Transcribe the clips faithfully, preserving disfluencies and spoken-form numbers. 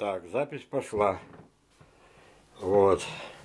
Так, запись пошла. Вот.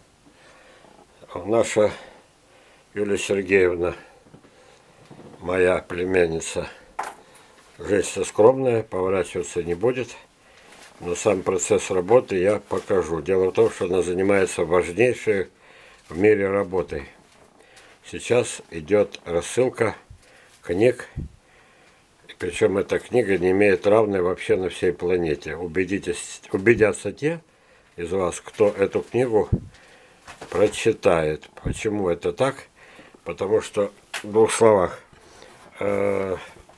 Наша Юлия Сергеевна, моя племянница, женщина скромная, поворачиваться не будет. Но сам процесс работы я покажу. Дело в том, что она занимается важнейшей в мире работой. Сейчас идет рассылка книг. Причем эта книга не имеет равной вообще на всей планете. Убедитесь, убедятся те из вас, кто эту книгу прочитает. Почему это так? Потому что, в двух словах, э,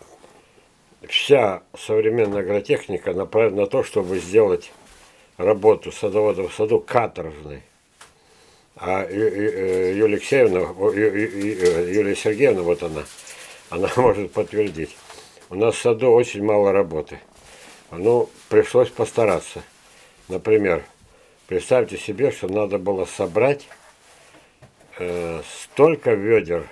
вся современная агротехника направлена на то, чтобы сделать работу садовода в саду каторжной. А Юлия Алексеевна, Юлия Сергеевна, вот она, она может подтвердить. У нас в саду очень мало работы. Ну, пришлось постараться. Например, представьте себе, что надо было собрать э, столько ведер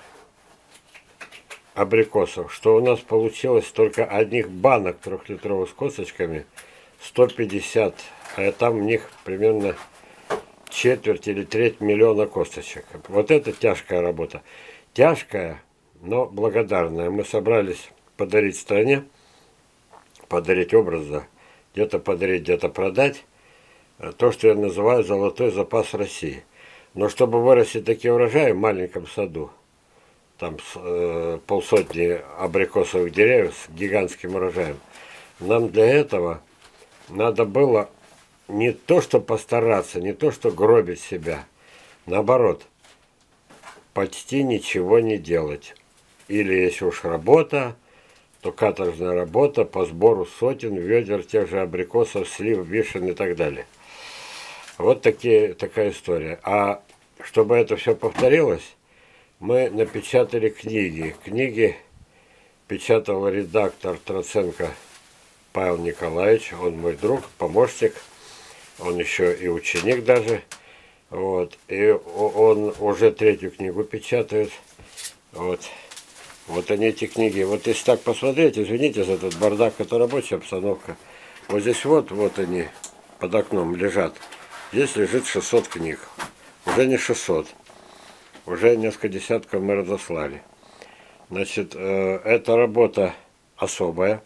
абрикосов, что у нас получилось только одних банок трехлитровых с косточками сто пятьдесят, а там в них примерно четверть или треть миллиона косточек. Вот это тяжкая работа. Тяжкая, но благодарная. Мы собрались подарить стране, подарить образа, где-то подарить, где-то продать, то, что я называю золотой запас России. Но чтобы вырастить такие урожаи в маленьком саду, там э, полсотни абрикосовых деревьев с гигантским урожаем, нам для этого надо было не то, что постараться, не то, что гробить себя, наоборот, почти ничего не делать. Или если уж работа, то каторжная работа по сбору сотен ведер тех же абрикосов, слив, вишен и так далее. Вот такие, такая история. А чтобы это все повторилось, мы напечатали книги. Книги печатал редактор Троценко Павел Николаевич. Он мой друг, помощник. Он еще и ученик даже. Вот. И он уже третью книгу печатает. Вот. Вот они, эти книги. Вот если так посмотреть, извините за этот бардак, это рабочая обстановка. Вот здесь вот, вот они под окном лежат. Здесь лежит шестьсот книг. Уже не шестьсот. Уже несколько десятков мы разослали. Значит, э, эта работа особая.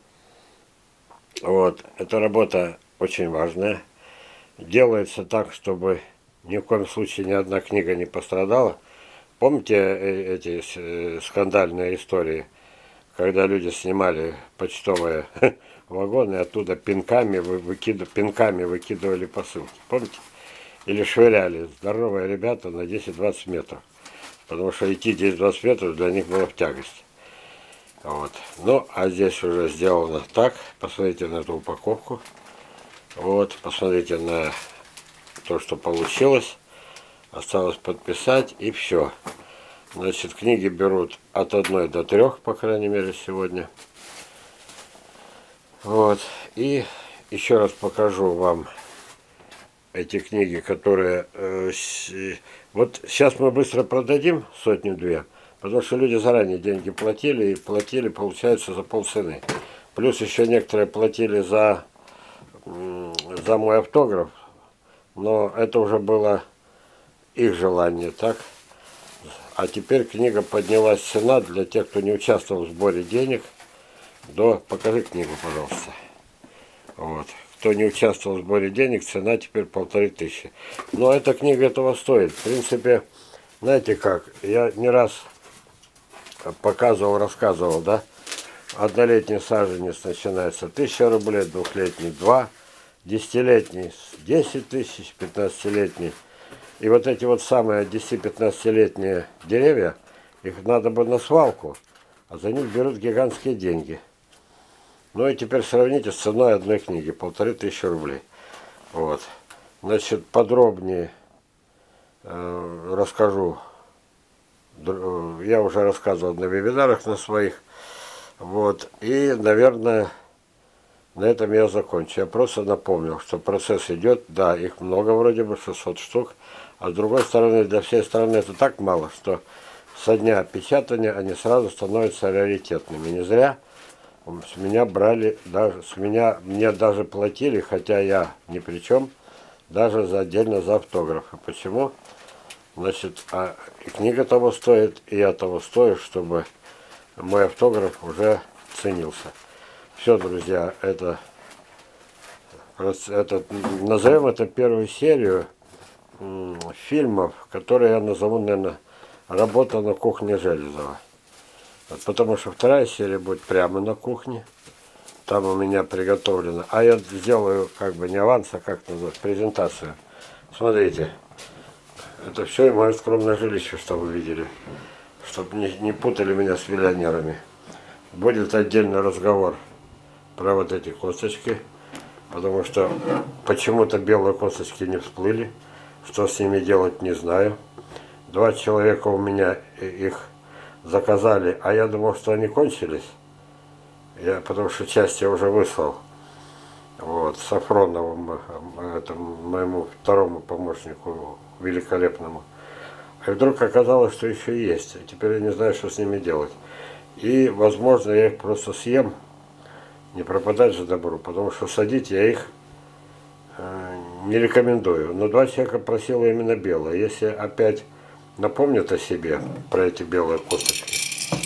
Вот. Эта работа очень важная. Делается так, чтобы ни в коем случае ни одна книга не пострадала. Помните эти скандальные истории, когда люди снимали почтовые вагоны, оттуда пинками, выкидывали, пинками выкидывали посылки? Помните? Или швыряли здоровые ребята на десять-двадцать метров. Потому что идти десять-двадцать метров для них было в тягость. Вот. Ну, а здесь уже сделано так. Посмотрите на эту упаковку. Вот, посмотрите на то, что получилось. Осталось подписать, и все. Значит, книги берут от одной до трех, по крайней мере, сегодня. Вот. И еще раз покажу вам эти книги, которые... Э, с, вот сейчас мы быстро продадим сотню-две, потому что люди заранее деньги платили, и платили, получается, за полцены. Плюс еще некоторые платили за, за мой автограф, но это уже было их желание, так? А теперь книга поднялась цена для тех, кто не участвовал в сборе денег. До... Покажи книгу, пожалуйста. Вот. Кто не участвовал в сборе денег, цена теперь полторы тысячи. Но эта книга этого стоит. В принципе, знаете как, я не раз показывал, рассказывал, да? Однолетний саженец начинается тысяча рублей, двухлетний два, десятилетний десять тысяч, пятнадцатилетний. И вот эти вот самые десяти-пятнадцатилетние деревья, их надо бы на свалку, а за них берут гигантские деньги. Ну и теперь сравните с ценой одной книги, полторы тысячи рублей. Вот. Значит, подробнее э, расскажу. Я уже рассказывал на вебинарах на своих. Вот. И, наверное, на этом я закончу. Я просто напомнил, что процесс идет. Да, их много вроде бы, шестьсот штук. А с другой стороны, для всей страны это так мало, что со дня печатания они сразу становятся раритетными. Не зря С меня брали, даже с меня, мне даже платили, хотя я ни при чем, даже за отдельно за автографы. Почему? Значит, а и книга того стоит, и я того стою, чтобы мой автограф уже ценился. Все, друзья, это, это назовем это первую серию фильмов, которые я назову, наверное, «Работа на кухне Железова». Вот, потому что вторая серия будет прямо на кухне. Там у меня приготовлено. А я сделаю как бы не аванс, а как называть, презентацию. Смотрите. Это все мое скромное жилище, что вы видели. Чтобы не, не путали меня с миллионерами. Будет отдельный разговор про вот эти косточки. Потому что почему-то белые косточки не всплыли. Что с ними делать, не знаю. Два человека у меня их заказали, а я думал, что они кончились. Я, потому что часть я уже выслал. Вот, Сафронову, этому, моему второму помощнику, великолепному. И вдруг оказалось, что еще есть. И теперь я не знаю, что с ними делать. И, возможно, я их просто съем. Не пропадать же добру, потому что садить я их э, не рекомендую. Но два человека просило именно белое. Если опять напомнят о себе про эти белые косточки,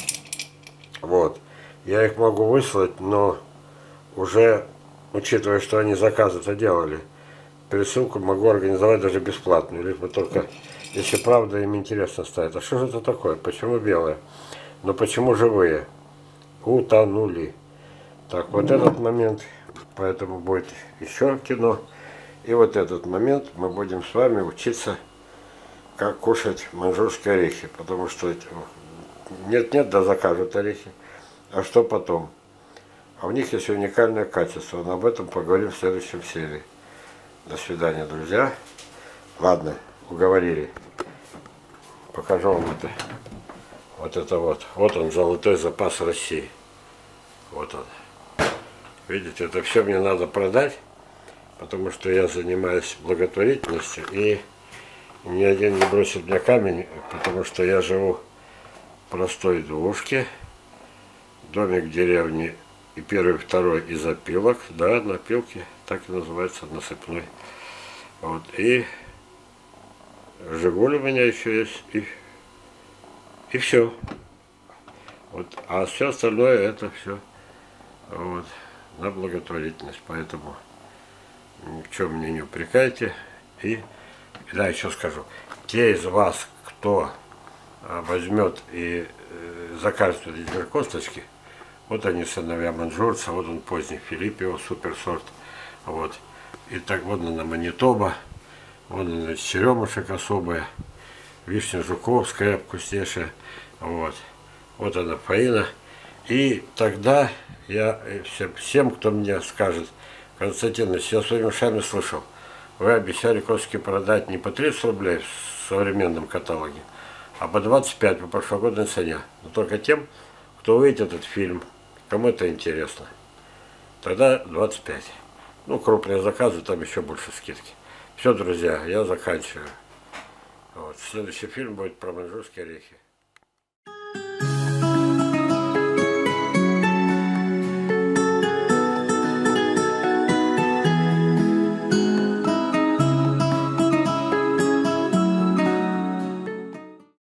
вот, я их могу выслать, но уже, учитывая, что они заказы-то делали, пересылку могу организовать даже бесплатную, лишь бы только, если правда им интересно станет. А что же это такое? Почему белые? Но почему живые? Утонули. Так, вот этот момент, поэтому будет еще кино. И вот этот момент мы будем с вами учиться, как кушать маньчжурские орехи. Потому что нет-нет, да закажут орехи. А что потом? А у них есть уникальное качество. Но об этом поговорим в следующем серии. До свидания, друзья. Ладно, уговорили. Покажу вам это. Вот это вот. Вот он, золотой запас России. Вот он. Видите, это все мне надо продать, потому что я занимаюсь благотворительностью, и ни один не бросит мне камень, потому что я живу в простой двушке, домик в деревне, и первый, второй из опилок, да, напилки, так и называется, насыпной. Вот, и Жигуль у меня еще есть, и, и все. Вот, а все остальное это все вот, на благотворительность, поэтому в чем мне не упрекайте. И да, еще скажу, те из вас, кто возьмет и закажет эти косточки, вот они, сыновья маньчжурца, вот он поздний Филиппио, суперсорт, вот. И так вот на Манитоба, вон она черемушек особая, вишня жуковская, вкуснейшая, вот. Вот она Фаина. И тогда я всем, всем, кто мне скажет, Константин, я своими ушами слышал, вы обещали косточки продать не по тридцать рублей в современном каталоге, а по двадцать пять по прошлогодней цене. Но только тем, кто увидит этот фильм, кому это интересно. Тогда двадцать пять. Ну, крупные заказы, там еще больше скидки. Все, друзья, я заканчиваю. Вот. Следующий фильм будет про маньчжурские орехи.